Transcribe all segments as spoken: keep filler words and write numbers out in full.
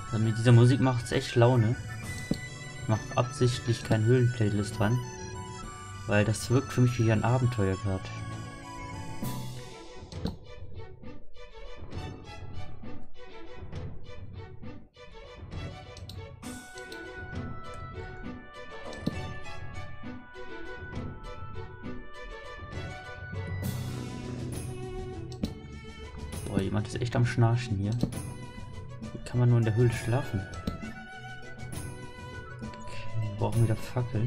Also mit dieser Musik macht es echt Laune. Ich mache absichtlich kein Höhlen-Playlist dran, weil das wirkt für mich wie ein Abenteuer gerade. Boah, jemand ist echt am Schnarchen hier. Wie kann man nur in der Höhle schlafen? Okay, wir brauchen wieder Fackeln.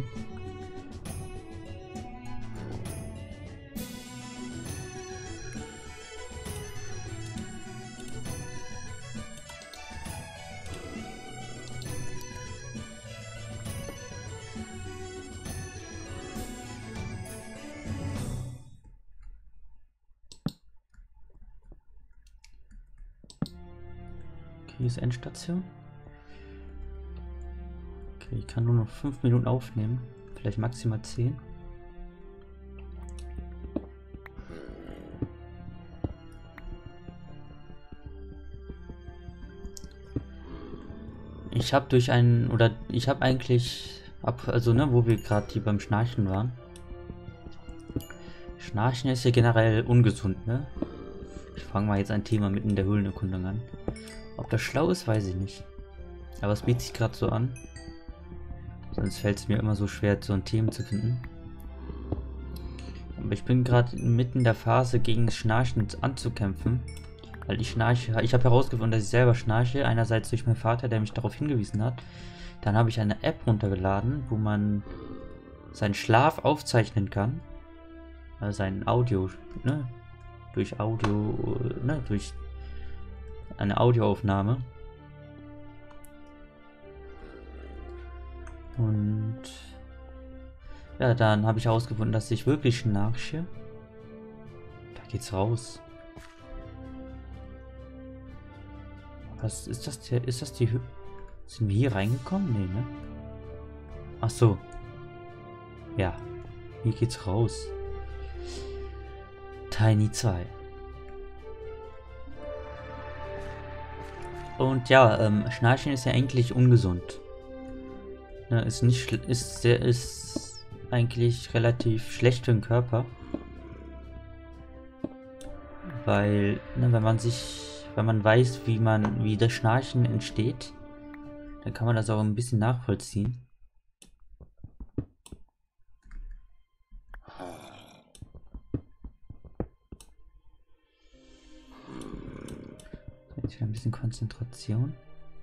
Hier ist Endstation. Okay, ich kann nur noch fünf Minuten aufnehmen. Vielleicht maximal zehn. Ich habe durch einen, oder ich habe eigentlich, ab, also ne, wo wir gerade hier beim Schnarchen waren. Schnarchen ist ja generell ungesund, ne? Ich fange mal jetzt ein Thema mitten in der Höhlenerkundung an. Ob das schlau ist, weiß ich nicht. Aber es bietet sich gerade so an. Sonst fällt es mir immer so schwer, so ein Thema zu finden. Aber ich bin gerade mitten in der Phase, gegen das Schnarchen anzukämpfen. Weil ich schnarche. Ich habe herausgefunden, dass ich selber schnarche. Einerseits durch meinen Vater, der mich darauf hingewiesen hat. Dann habe ich eine App runtergeladen, wo man seinen Schlaf aufzeichnen kann. Also sein Audio, ne? Durch Audio, ne? Durch eine Audioaufnahme. Und ja, dann habe ich herausgefunden, dass ich wirklich schnarche. Da geht's raus. Was ist das? Der, ist das die Hü Sind wir hier reingekommen? Nee, ne? Ach so. Ja. Hier geht's raus. Tiny zwei. Und ja, ähm, Schnarchen ist ja eigentlich ungesund. Ne, ist nicht ist sehr ist eigentlich relativ schlecht für den Körper. Weil, ne, wenn man sich, wenn man weiß, wie man, wie das Schnarchen entsteht, dann kann man das auch ein bisschen nachvollziehen. Jetzt wieder ein bisschen Konzentration.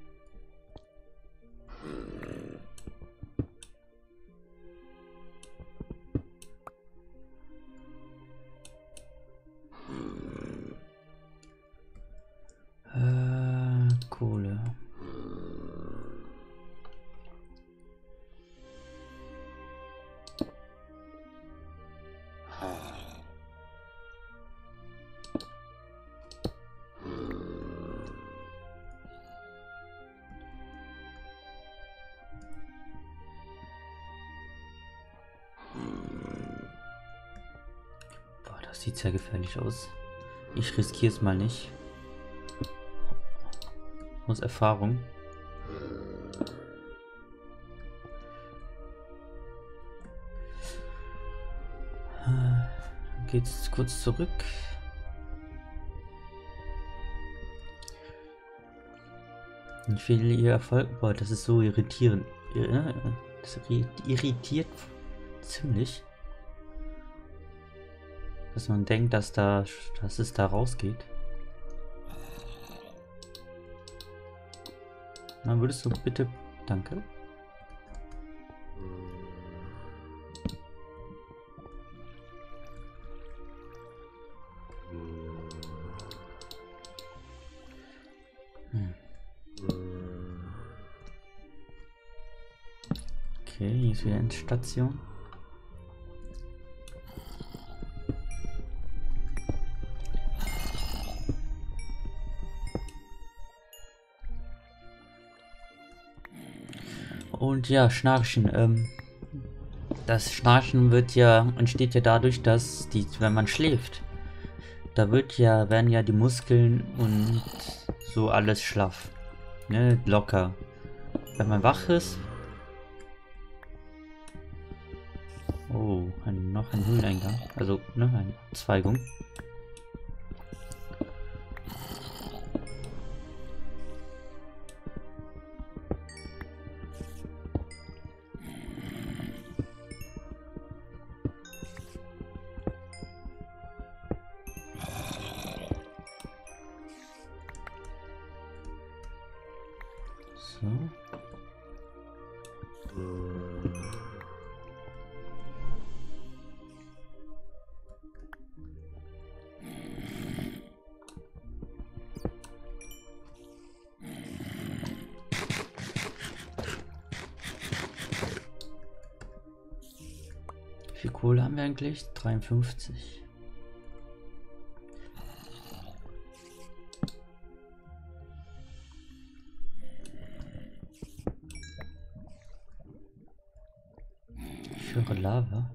Äh, Kohle. Das sieht sehr gefährlich aus. Ich riskiere es mal nicht. Aus Erfahrung. Dann geht's kurz zurück. Ich will ihr Erfolg. Boah, das ist so irritierend. Das irritiert ziemlich. Dass man denkt, dass da, dass es da rausgeht. Dann würdest du bitte, danke. Hm. Okay, hier ist wieder eine Station. Und ja, Schnarchen. Ähm, das Schnarchen wird ja, entsteht ja dadurch, dass die, wenn man schläft, da wird ja, werden ja die Muskeln und so alles schlaff. Ne, locker. Wenn man wach ist. Oh, ein, noch ein Höhleneingang. Also, ne, eine Zweigung. So. Wie viel Kohle haben wir eigentlich? dreiundfünfzig. Ich höre Lava.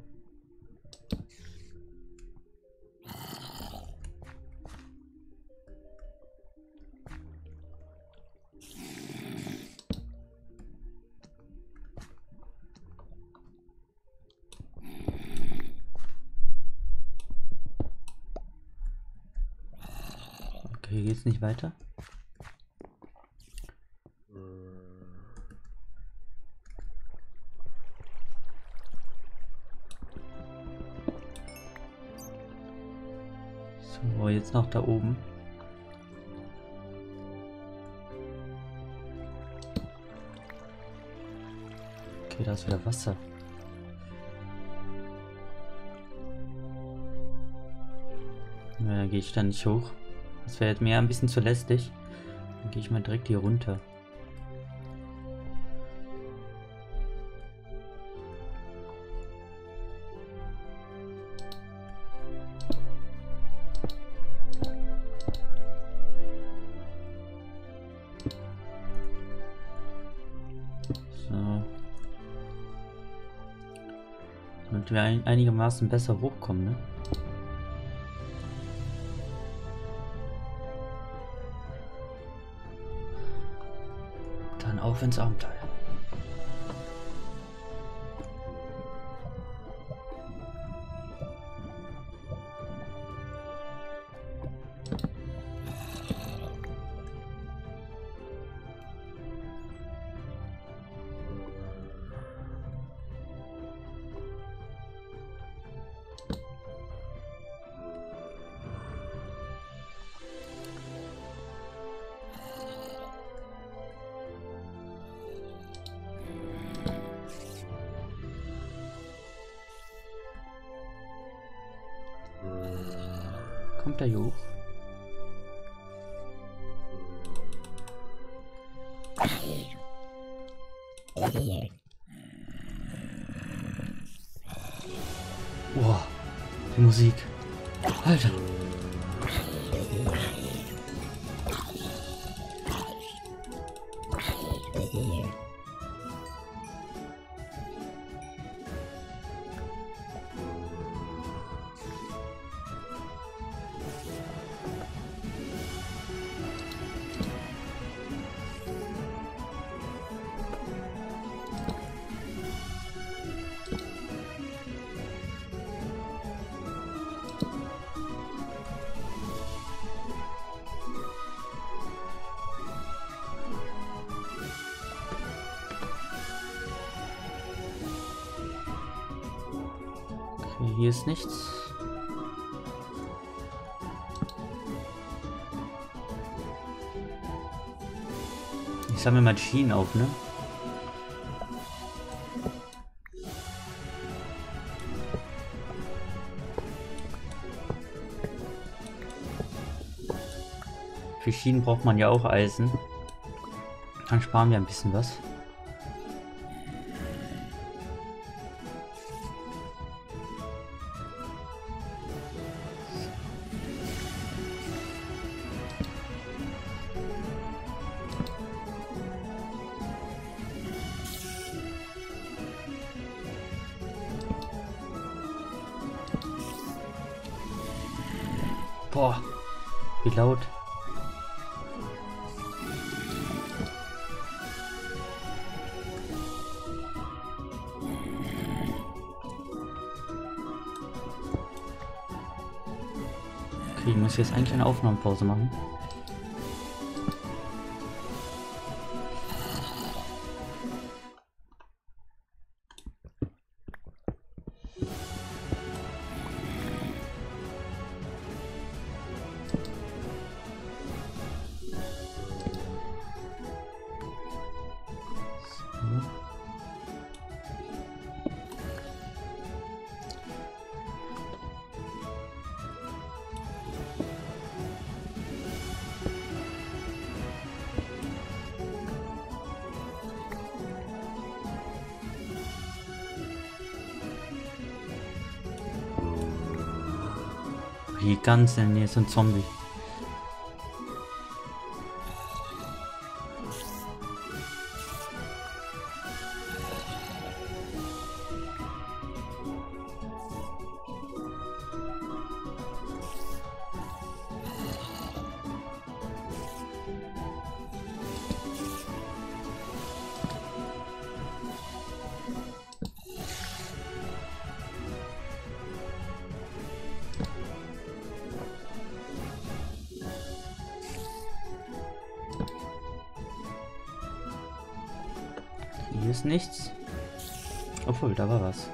Okay, hier geht's nicht weiter. So, jetzt noch da oben. Okay, da ist wieder Wasser. Na, dann gehe ich da nicht hoch. Das wäre jetzt mir ein bisschen zu lästig. Dann gehe ich mal direkt hier runter. So. Damit wir ein, einigermaßen besser hochkommen, ne? Dann auf ins Abenteuer. Kommt er hier hoch? Wow, die Musik. Alter. Okay, hier ist nichts. Ich sammle mal Schienen auf, ne? Für Schienen braucht man ja auch Eisen. Dann sparen wir ein bisschen was. Boah, wie laut. Okay, ich muss jetzt eigentlich eine Aufnahmepause machen. Hier ganz in der Nähe ist ein Zombie. Hier ist nichts. Obwohl, da war was.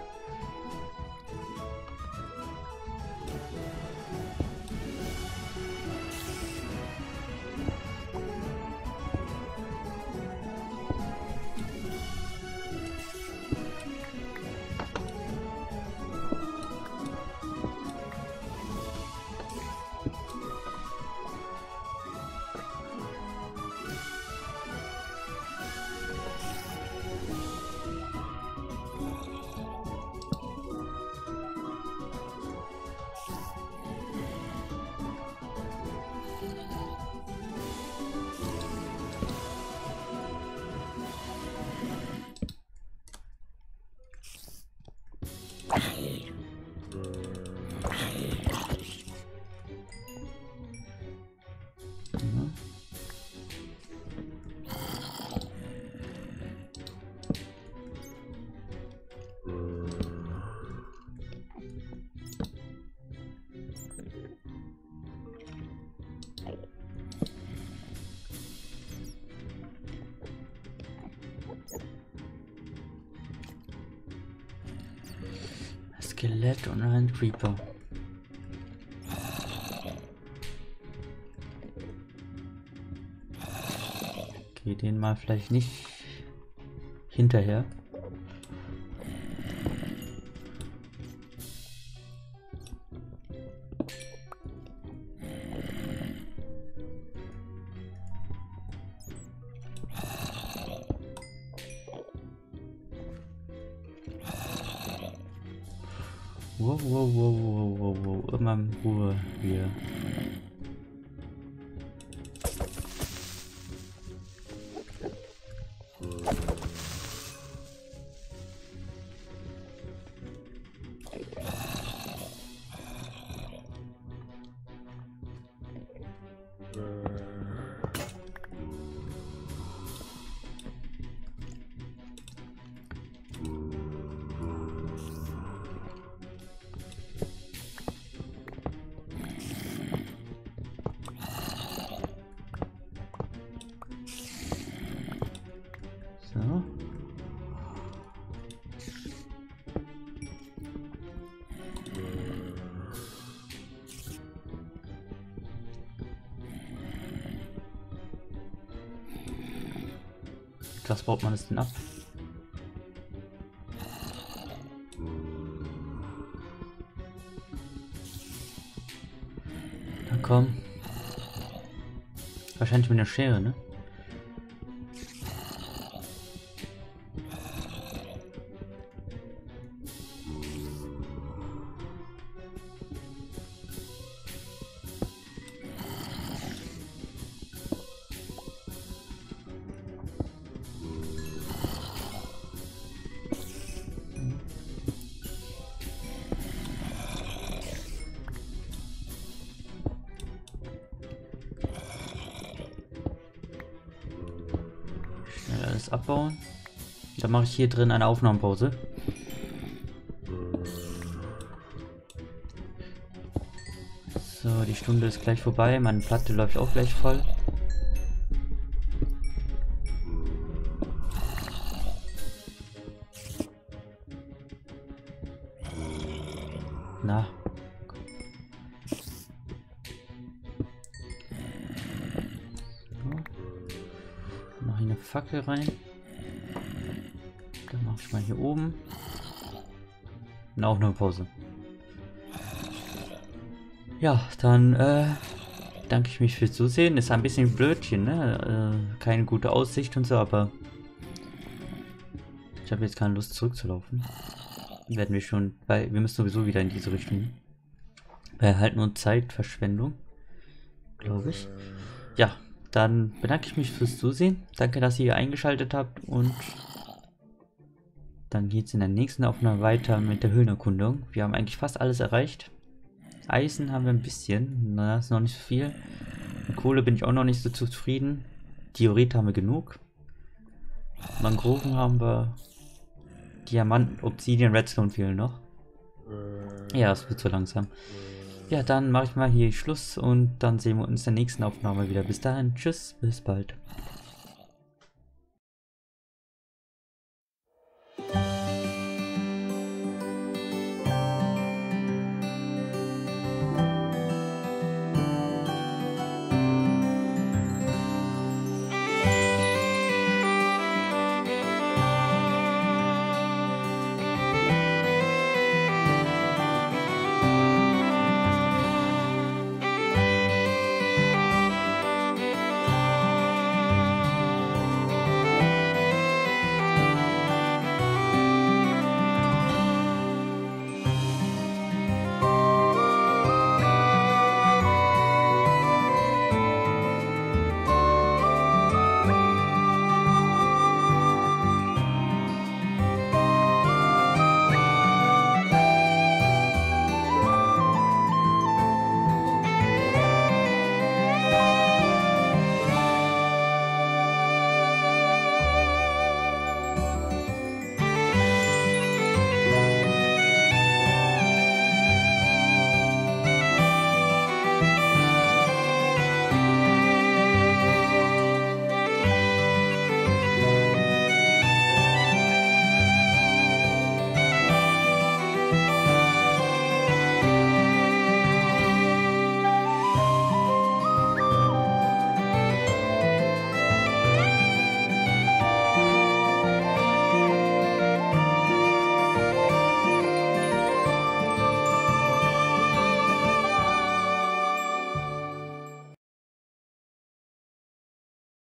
Skelett und ein Creeper. Okay, den mal vielleicht nicht hinterher. Wow, wow, wow, wow, wow, wow, immer in Ruhe hier. So. Was baut man es denn ab? Na komm. Wahrscheinlich mit einer Schere, ne? Alles abbauen. Dann mache ich hier drin eine Aufnahmepause. So. So, die Stunde ist gleich vorbei. Meine Platte läuft auch gleich voll. Na. So. Mach hier eine Fackel rein. Dann mache ich mal hier oben. Und auch eine Pause. Ja, dann äh, danke ich mich fürs Zusehen. Ist ein bisschen Blödchen, ne? Äh, keine gute Aussicht und so, aber ich habe jetzt keine Lust zurückzulaufen. Werden wir schon, weil wir müssen sowieso wieder in diese Richtung. Wäre halt nur Zeitverschwendung, glaube ich. Ja, dann bedanke ich mich fürs Zusehen. Danke, dass ihr eingeschaltet habt und dann geht es in der nächsten Aufnahme weiter mit der Höhlenerkundung. Wir haben eigentlich fast alles erreicht. Eisen haben wir ein bisschen, na, ist noch nicht so viel. Mit Kohle bin ich auch noch nicht so zufrieden. Diorit haben wir genug. Mangroven haben wir. Diamant, Obsidian, Redstone fehlen noch. Ja, es wird so langsam. Ja, dann mache ich mal hier Schluss und dann sehen wir uns in der nächsten Aufnahme wieder. Bis dahin, tschüss, bis bald.